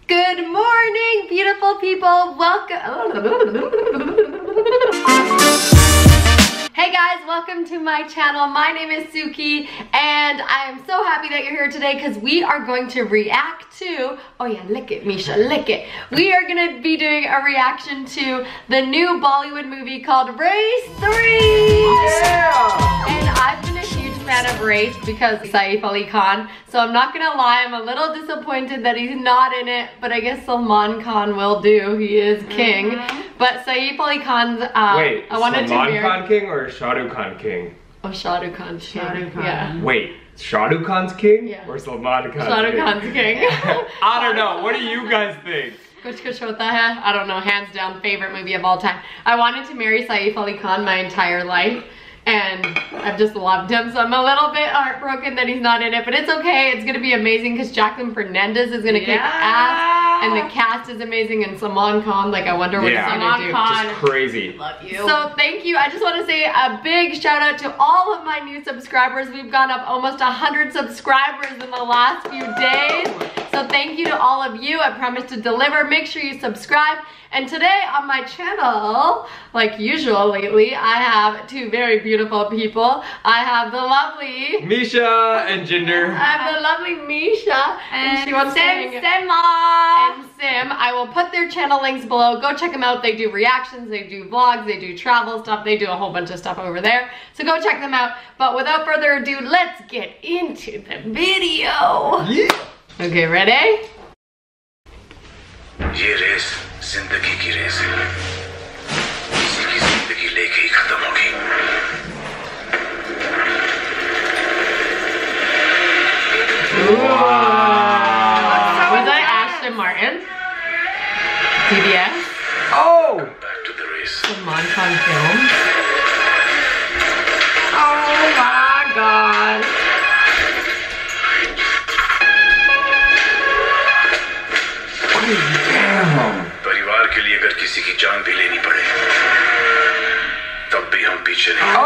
Good morning, beautiful people. Welcome. Hey guys, welcome to my channel. My name is Suki, and I am so happy that you're here today because we are going to react to, oh yeah, lick it, Misha, lick it. We are gonna be doing a reaction to the new Bollywood movie called Race 3. Yeah! And I've been a huge fan of Race because Saif Ali Khan, so I'm not gonna lie, I'm a little disappointed that he's not in it, but I guess Salman Khan will do. He is king. But Saif Ali Khan's, wait, I wanted Salman Khan king or Shah Rukh Khan king? Oh, Shah Rukh Khan. Shah Rukh Khan. Yeah. Wait, Shah Rukh Khan's king? Yeah. Or Salman Khan's Shah Rukh king? Khan's king. I don't know, what do you guys think? Kuch Kuch Hota Hai? I don't know, hands down favorite movie of all time. I wanted to marry Saif Ali Khan my entire life, and I've just loved him, so I'm a little bit heartbroken that he's not in it, but it's okay. It's gonna be amazing because Jacqueline Fernandez is gonna kick ass, and the cast is amazing, and Salman Khan, like, I wonder what he's gonna do. Just crazy. Love you. So thank you. I just want to say a big shout out to all of my new subscribers. We've gone up almost 100 subscribers in the last few days. So thank you to all of you. I promise to deliver. Make sure you subscribe. And today on my channel, like usual lately, I have two very beautiful people. I have the lovely Misha and Jinder. I have the lovely Misha, and she wants to hang Sim. and Sim. I will put their channel links below. Go check them out. They do reactions, they do vlogs, they do travel stuff, they do a whole bunch of stuff over there. So go check them out. But without further ado, let's get into the video. Yeah. Okay, ready? ये race जिंदगी की race है किसी की जिंदगी लेके ही खत्म होगी Was that Ashton Martin? CBS? Oh! back to the race Salman Khan film. Oh my god. Damn! परिवार के लिए अगर किसी की जान भी लेनी पड़े तब भी हम पीछे नहीं Oh!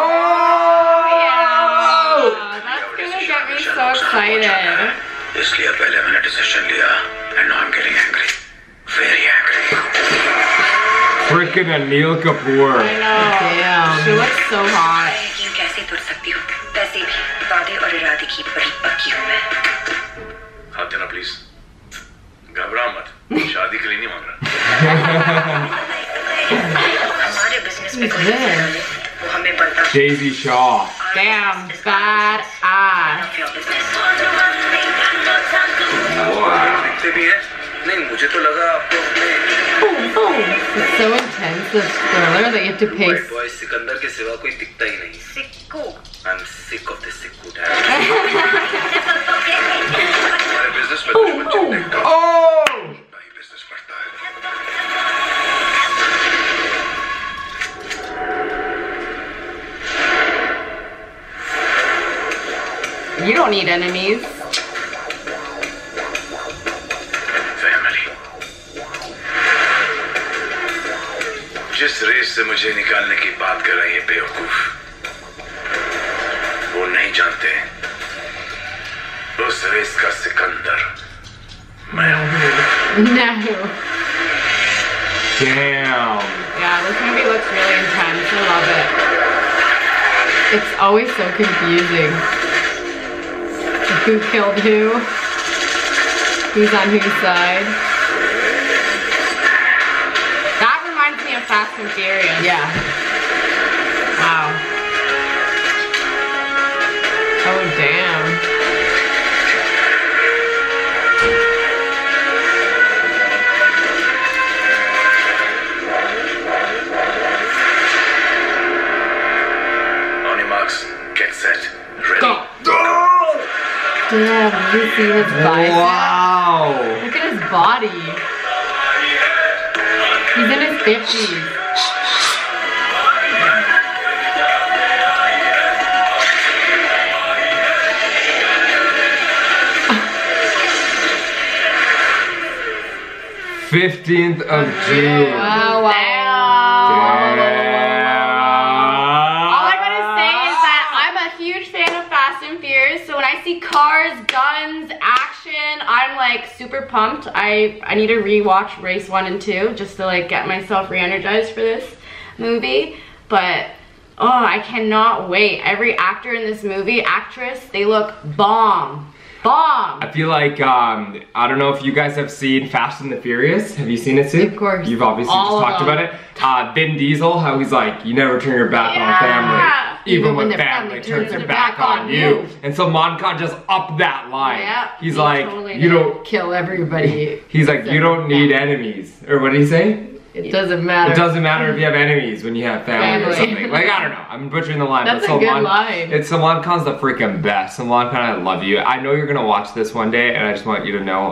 That's gonna get me so excited. इसलिए पहले मैंने डिसीजन लिया and now I'm getting angry very angry Frickin' Anil Kapoor. I know. Damn. She looks so hot. यकीन कैसे तुर सकती हूँ वैसे भी वादे और इरादे की बड़ी पक्की हूँ मैं हाथ देना प्लीज घबरा मत शादी के लिए नहीं मांग रहा हमारे बिजनेस में कोई Who's हिस्सा this? डाले, वो हमें बनता Daisy Shaw. Damn, bad ass. दिखते भी है नहीं मुझे तो लगा आपको अपने It's so intense, this thriller that you have to White pace. boy Sikandar के सिवा कोई दिखता ही नहीं सिक्को I'm sick of this सिक्कू dad हमारे बिजनेस में दुश्मन जितने कम Oh! उतना ही बिजनेस बढ़ता है You don't need enemies. Family जिस रेस से मुझे निकालने की बात कर रहे हैं बेवकूफ वो नहीं जानते उस रेस का सिकंदर मैं हूं No. Damn. Yeah, this movie looks really intense. I love it. It's always so confusing. Who killed who? Who's on whose side? That reminds me of Fast and Furious. Yeah. Wow. Oh, damn. On your marks, get set, ready. Go! Damn, did you see his bicep? Wow! Look at his body. He's in his 50s. 15th of June. Wow, wow. All I gotta say is that I'm a huge fan of Fast and Furious, so when I see cars, guns, action, I'm like super pumped. I need to rewatch Race 1 and 2 just to like get myself re-energized for this movie. But oh, I cannot wait. Every actor in this movie, actress, they look bomb. Bomb. I feel like, I don't know if you guys have seen Fast and the Furious. Have you seen it, Sue? Of course. You've obviously All just of talked them. about it. Vin Diesel, how he's like, you never turn your back on family. Even when the family turns their back on you. And so Salman Khan just upped that line. Yeah, He's he like, totally you did. don't, Kill everybody. he's like, you don't need enemies. Or what did he say? It doesn't matter. It doesn't matter if you have enemies when you have family or Family. something. Like, I don't know. I'm butchering the line. That's but a good Salman, line. It's Salman Khan's the freaking best. Salman Khan, I love you. I know you're gonna watch this one day, and I just want you to know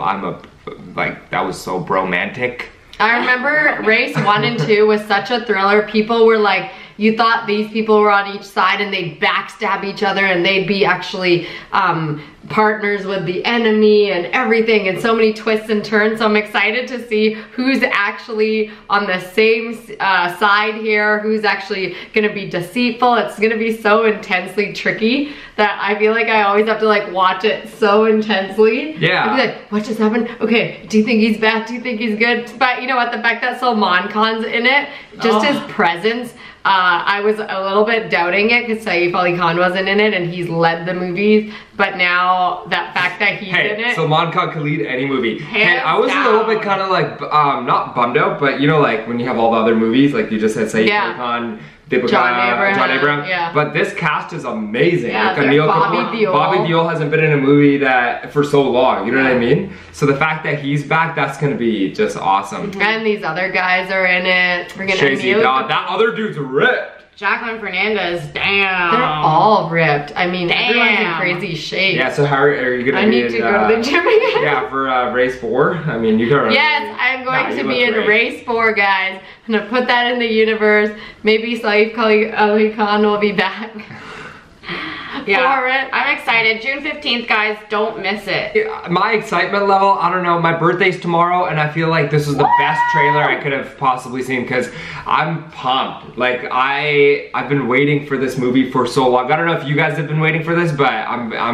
that was so bromantic. I remember Race 1 and 2 was such a thriller. People were like, you thought these people were on each side and they'd backstab each other and they'd be actually partners with the enemy and everything, and so many twists and turns. So I'm excited to see who's actually on the same side here, who's actually gonna be deceitful. It's gonna be so intensely tricky that I feel like I always have to like watch it so intensely. Yeah. I'd be like, what just happened? Okay, do you think he's bad? Do you think he's good? But you know what, the fact that Salman Khan's in it, just his presence, I was a little bit doubting it because Saif Ali Khan wasn't in it and he's led the movies, but now that fact that he's in it. Salman Khan could lead any movie. Hey, Hands I was a little bit down. kind of like, not bummed out, but you know, like when you have all the other movies, like you just said, Saif Yeah. Ali Khan, Deepika, John Abraham, yeah. But this cast is amazing. Yeah, like they're Anil Bobby Kapoor, Deol. Bobby Deol hasn't been in a movie that for so long. You know what I mean? So the fact that he's back, that's gonna be just awesome. And these other guys are in it. We're gonna Shazy, that other dude's ripped. Jacqueline Fernandez, damn. They're all ripped. I mean, everyone's in Damn. crazy shape. Yeah. So how are you gonna I be need in, to go to the gym again. Yeah, for race 4. I mean, you can. Yes, I'm going Nah, to you be in look great. Race 4, guys. I'm gonna put that in the universe. Maybe Saif Ali Khan will be back. Yeah, For it. I'm excited. June 15th, guys, don't miss it. My excitement level, I don't know, my birthday's tomorrow and I feel like this is the best trailer I could have possibly seen because I'm pumped. Like I've been waiting for this movie for so long. I don't know if you guys have been waiting for this, but I'm